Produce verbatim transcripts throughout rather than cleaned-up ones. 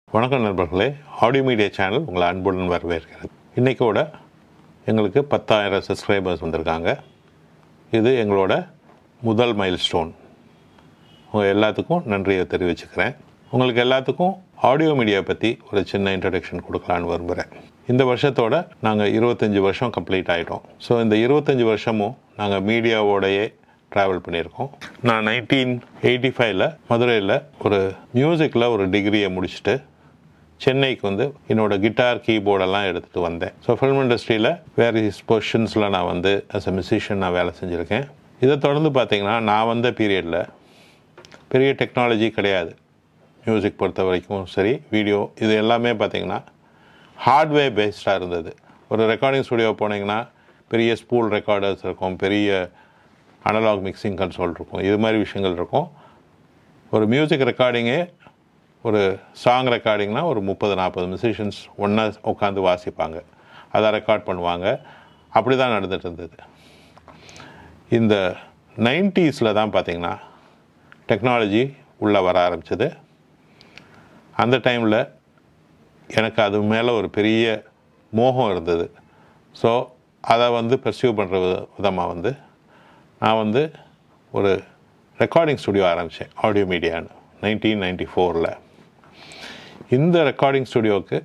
வணக்கம் நண்பர்களே, audio media channel உங்களை அன்புடன் வரவேற்கிறது. இன்றைக்கோட எங்களுக்கு பத்தாயிரம் சப்ஸ்கிரைபர்ஸ் வந்திருக்காங்க. இது எங்களோட முதல் மைல் ஸ்டோன். உங்கள் எல்லாத்துக்கும் நன்றியை தெரிவிச்சுக்கிறேன். உங்களுக்கு எல்லாத்துக்கும் ஆடியோ மீடியா பற்றி ஒரு சின்ன இன்ட்ரடக்ஷன் கொடுக்கலான்னு விரும்புகிறேன். இந்த வருஷத்தோட நாங்கள் இருபத்தஞ்சி வருஷம் கம்ப்ளீட் ஆகிட்டோம். ஸோ இந்த இருபத்தஞ்சி வருஷமும் நாங்கள் மீடியாவோடையே ட்ராவல் பண்ணியிருக்கோம். நான் நைன்டீன் எயிட்டி ஃபைவ்ல மதுரையில் ஒரு மியூசிக்கில் ஒரு டிகிரியை முடிச்சுட்டு சென்னைக்கு வந்து என்னோடய கிட்டார் கீபோர்டெல்லாம் எடுத்துகிட்டு வந்தேன். ஸோ ஃபில்ம் இண்டஸ்ட்ரியில் வேரியஸ் பொசிஷன்ஸில் நான் வந்து ஆஸ் அ மியூசிஷியன் நான் வேலை செஞ்சுருக்கேன். இதை தொடர்ந்து பார்த்திங்கன்னா நான் வந்த பீரியடில் பெரிய டெக்னாலஜி கிடையாது. மியூசிக் பொறுத்த வரைக்கும் சரி, வீடியோ இது எல்லாமே பார்த்திங்கன்னா ஹார்ட்வேர் பேஸ்டாக இருந்தது. ஒரு ரெக்கார்டிங் ஸ்டுடியோ போனீங்கன்னா பெரிய ஸ்பூல் ரெக்கார்டர்ஸ் இருக்கும், பெரிய அனலாக் மிக்சிங் கன்சோல் இருக்கும், இது மாதிரி விஷயங்கள் இருக்கும். ஒரு மியூசிக் ரெக்கார்டிங்கே ஒரு சாங் ரெக்கார்டிங்னா ஒரு முப்பது நாற்பது மியூசிஷியன்ஸ் ஒன்றா உட்காந்து வாசிப்பாங்க, அதை ரெக்கார்ட் பண்ணுவாங்க. அப்படி தான் நடந்துகிட்டு இருந்தது. இந்த நைன்டீஸில் தான் பார்த்திங்கன்னா டெக்னாலஜி உள்ளே வர ஆரம்பிச்சது. அந்த டைமில் எனக்கு அது மேலே ஒரு பெரிய மோகம் இருந்தது. ஸோ அதை வந்து பர்சியூ பண்ணுற வித விதமாக வந்து நான் வந்து ஒரு ரெக்கார்டிங் ஸ்டுடியோ ஆரம்பித்தேன், ஆடியோ மீடியான்னு, நைன்டீன் நைன்டி ஃபோரில். இந்த ரெக்கார்டிங் ஸ்டுடியோவுக்கு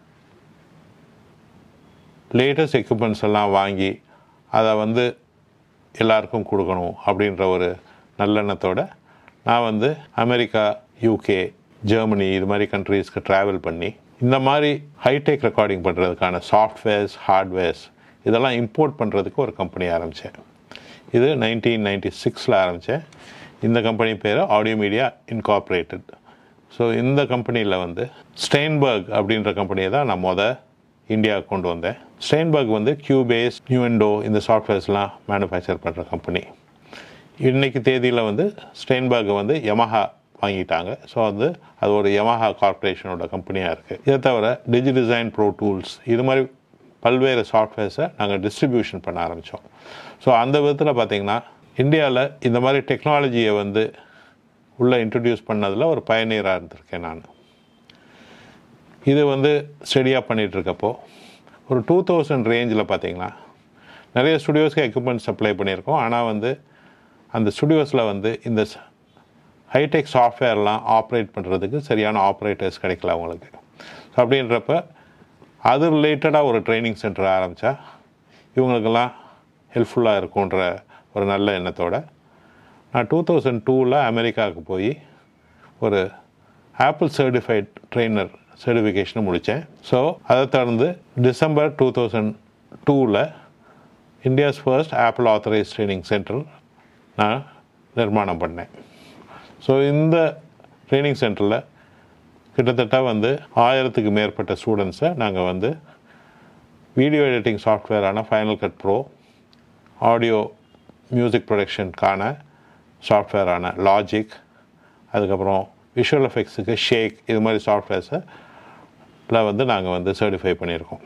லேட்டஸ்ட் எக்யூப்மெண்ட்ஸ் எல்லாம் வாங்கி அதை வந்து எல்லாருக்கும் கொடுக்கணும் அப்படின்ற ஒரு நல்லெண்ணத்தோடு நான் வந்து அமெரிக்கா, யூகே, ஜெர்மனி இது மாதிரி கண்ட்ரீஸ்க்கு ட்ராவல் பண்ணி இந்த மாதிரி ஹைடெக் ரெக்கார்டிங் பண்ணுறதுக்கான சாஃப்ட்வேர்ஸ், ஹார்ட்வேர்ஸ் இதெல்லாம் இம்போர்ட் பண்ணுறதுக்கு ஒரு கம்பெனி ஆரம்பித்தேன். இது நைன்டீன் நைன்டி சிக்ஸில் ஆரம்பித்தேன். இந்த கம்பெனி பேர் ஆடியோ மீடியா இன்கார்பரேட்டட். ஸோ இந்த கம்பெனியில் வந்து ஸ்டெயின்பர்க் அப்படின்ற கம்பெனியை தான் நான் மொதல் இந்தியாவுக்கு கொண்டு வந்தேன். ஸ்டெயின்பர்க் வந்து கியூபேஸ், நியூஎண்டோ இந்த சாஃப்ட்வேர்ஸ்லாம் மேனுஃபேக்சர் பண்ணுற கம்பெனி. இன்றைக்கி தேதியில் வந்து ஸ்டெயின்பர்க்கை வந்து யமஹா வாங்கிட்டாங்க. ஸோ வந்து அது ஒரு யமஹா கார்பரேஷனோட கம்பெனியாக இருக்குது. இதை தவிர டிஜி டிசைன், ப்ரோ டூல்ஸ் இது மாதிரி பல்வேறு சாஃப்ட்வேர்ஸை நாங்கள் டிஸ்ட்ரிபியூஷன் பண்ண ஆரம்பித்தோம். ஸோ அந்த விதத்தில் பார்த்திங்கன்னா இந்தியாவில் இந்த மாதிரி டெக்னாலஜியை வந்து உள்ளே இன்ட்ரடியூஸ் பண்ணதில் ஒரு பயனியராக இருந்திருக்கேன் நான். இது வந்து ஸ்டடியாக பண்ணிகிட்ருக்கப்போ ஒரு டூ தௌசண்ட் ரேஞ்சில் பார்த்திங்கன்னா நிறைய ஸ்டுடியோஸ்க்கு எக்யூப்மெண்ட் சப்ளை பண்ணியிருக்கோம். ஆனால் வந்து அந்த ஸ்டுடியோஸில் வந்து இந்த ஹைடெக் சாஃப்ட்வேர்லாம் ஆப்ரேட் பண்ணுறதுக்கு சரியான ஆப்ரேட்டர்ஸ் கிடைக்கல அவங்களுக்கு. ஸோ அப்படின்றப்ப அது ரிலேட்டடாக ஒரு ட்ரைனிங் சென்டர் ஆரம்பித்தா இவங்களுக்கெல்லாம் ஹெல்ப்ஃபுல்லாக இருக்குன்ற ஒரு நல்ல எண்ணத்தோடு நான் டூ தௌசண்ட் டூவில் அமெரிக்காவுக்கு போய் ஒரு ஆப்பிள் சர்டிஃபைட் ட்ரெயினர் சர்டிஃபிகேஷனை முடித்தேன். ஸோ அதை தொடர்ந்து டிசம்பர் டூ தௌசண்ட் டூவில் India's first Apple authorised training centre நான் நிர்மாணம் பண்ணேன். ஸோ இந்த ட்ரைனிங் சென்டரில் கிட்டத்தட்ட வந்து ஆயிரத்துக்கு மேற்பட்ட ஸ்டூடெண்ட்ஸை நாங்கள் வந்து வீடியோ எடிட்டிங் சாஃப்ட்வேரான final cut pro, audio music ப்ரொடக்ஷனுக்கான சாஃப்ட்வேரான லாஜிக், அதுக்கப்புறம் விஷுவல் எஃபெக்ட்ஸுக்கு ஷேக் இது மாதிரி சாஃப்ட்வேர்ஸில் வந்து நாங்கள் வந்து சர்டிஃபை பண்ணியிருக்கோம்.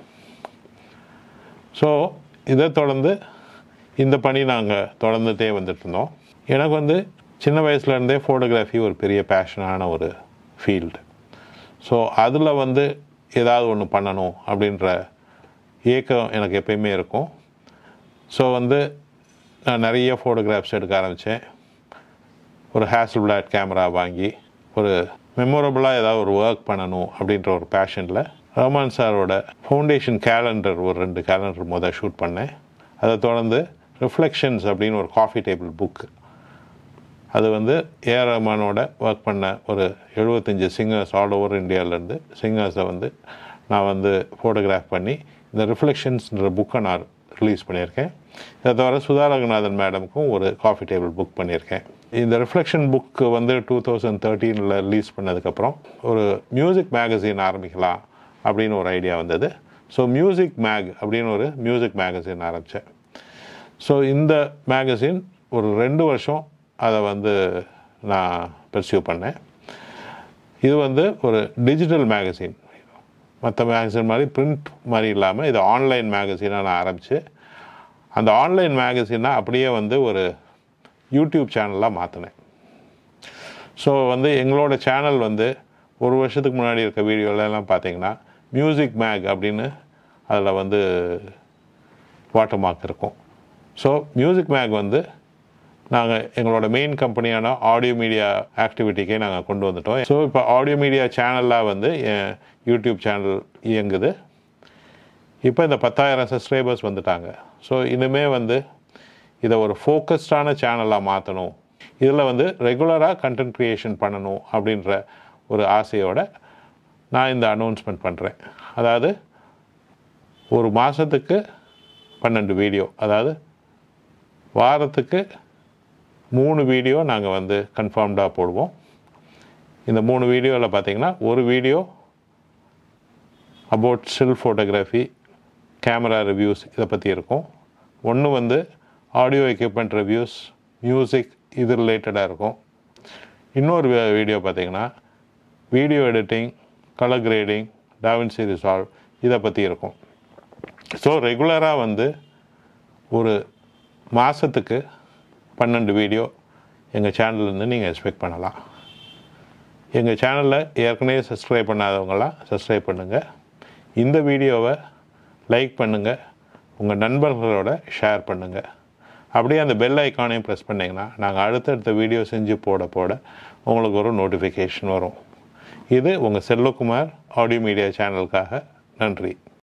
ஸோ இதை தொடர்ந்து இந்த பணி நாங்கள் தொடர்ந்துகிட்டே வந்துட்டுருந்தோம். எனக்கு வந்து சின்ன வயசுலேருந்தே ஃபோட்டோகிராஃபி ஒரு பெரிய பேஷனான ஒரு ஃபீல்டு. ஸோ அதில் வந்து ஏதாவது ஒன்று பண்ணணும் அப்படின்ற ஏக்கம் எனக்கு எப்பயுமே இருக்கும். ஸோ வந்து நான் நிறைய ஃபோட்டோகிராஃப்ஸ் எடுக்க ஆரம்பித்தேன். ஒரு ஹேசல்பிளாட் கேமரா வாங்கி ஒரு மெமோரபுளாக ஏதாவது ஒரு ஒர்க் பண்ணணும் அப்படின்ற ஒரு பேஷனில் ரஹ்மான் சாரோட ஃபவுண்டேஷன் கேலண்டர் ஒரு ரெண்டு கேலண்டர் முதல் ஷூட் பண்ணேன். அதை தொடர்ந்து ரிஃப்ளெக்ஷன்ஸ் அப்படின்னு ஒரு காஃபி டேபிள் புக், அது வந்து ஏஆர் ரஹ்மானோட ஒர்க் பண்ண ஒரு எழுபத்தஞ்சி சிங்கர்ஸ் ஆல் ஓவர் இந்தியாவிலேருந்து சிங்கர்ஸை வந்து நான் வந்து ஃபோட்டோகிராஃப் பண்ணி இந்த ரிஃப்ளெக்ஷன்ஸ்ன்ற புக்கை நான் ரிலீஸ் பண்ணியிருக்கேன். இதை தவிர சுதா ரகுநாதன் மேடமுக்கும் ஒரு காஃபி டேபிள் புக் பண்ணியிருக்கேன். இந்த ரிஃப்ளெக்ஷன் புக்கு வந்து டூ தௌசண்ட் தேர்ட்டீனில் ரிலீஸ் பண்ணதுக்கப்புறம் ஒரு மியூசிக் மேகசின் ஆரம்பிக்கலாம் அப்படின்னு ஒரு ஐடியா வந்தது. ஸோ மியூசிக் மேக் அப்படின்னு ஒரு மியூசிக் மேகசின் ஆரம்பித்தேன். ஸோ இந்த மேகசின் ஒரு ரெண்டு வருஷம் அதை வந்து நான் பர்சியூ பண்ணேன். இது வந்து ஒரு டிஜிட்டல் மேகசின், மற்ற மேகசின் மாதிரி பிரிண்ட் மாதிரி இல்லாமல் இது ஆன்லைன் மேகசினாக நான் ஆரம்பித்து அந்த ஆன்லைன் மேகசினை அப்படியே வந்து ஒரு யூடியூப் சேனலாக மாற்றினேன். ஸோ வந்து எங்களோட சேனல் வந்து ஒரு வருஷத்துக்கு முன்னாடி இருக்க வீடியோலலாம் பார்த்தீங்கன்னா மியூசிக் மேக் அப்படின்னு அதில் வந்து வாட்டர் மார்க் இருக்கும். ஸோ மியூசிக் மேக் வந்து நாங்கள் எங்களோட மெயின் கம்பெனியான ஆடியோ மீடியா ஆக்டிவிட்டிக்கே நாங்கள் கொண்டு வந்துட்டோம். ஸோ இப்போ ஆடியோ மீடியா சேனலாக வந்து என் யூடியூப் சேனல் இயங்குது. இப்போ இந்த பத்தாயிரம் சப்ஸ்கிரைபர்ஸ் வந்துட்டாங்க. ஸோ இனிமேல் வந்து இதை ஒரு ஃபோக்கஸ்டான சேனலாக மாற்றணும், இதில் வந்து ரெகுலராக கண்டென்ட் க்ரியேஷன் பண்ணணும் அப்படின்ற ஒரு ஆசையோடு நான் இந்த அனௌன்ஸ்மெண்ட் பண்ணுறேன். அதாவது ஒரு மாதத்துக்கு பன்னெண்டு வீடியோ, அதாவது வாரத்துக்கு மூணு வீடியோ நாங்கள் வந்து கன்ஃபார்ம்டாக போடுவோம். இந்த மூணு வீடியோவில் பார்த்திங்கன்னா ஒரு video about still photography, camera reviews இதை பற்றி இருக்கும். ஒன்று வந்து ஆடியோ எக்யூப்மெண்ட் ரிவ்யூஸ், மியூசிக் இது ரிலேட்டடாக இருக்கும். இன்னொரு வீடியோ பார்த்திங்கன்னா video editing, colour grading, DaVinci Resolve இதை பற்றி இருக்கும். ஸோ ரெகுலராக வந்து ஒரு மாதத்துக்கு பன்னெண்டு வீடியோ எங்கள் சேனல்லேருந்து நீங்கள் எக்ஸ்பெக்ட் பண்ணலாம். எங்கள் சேனலில் ஏற்கனவே சப்ஸ்கிரைப் பண்ணாதவங்களாம் சப்ஸ்கிரைப் பண்ணுங்கள். இந்த வீடியோவை லைக் பண்ணுங்கள், உங்கள் நண்பர்களோட ஷேர் பண்ணுங்கள். அப்படியே அந்த பெல் ஐக்கானையும் ப்ரெஸ் பண்ணிங்கன்னா நாங்கள் அடுத்தடுத்த வீடியோ செஞ்சு போட போட உங்களுக்கு ஒரு நோட்டிஃபிகேஷன் வரும். இது உங்கள் செல்வகுமார் ஆடியோ மீடியா சேனலுக்காக. நன்றி.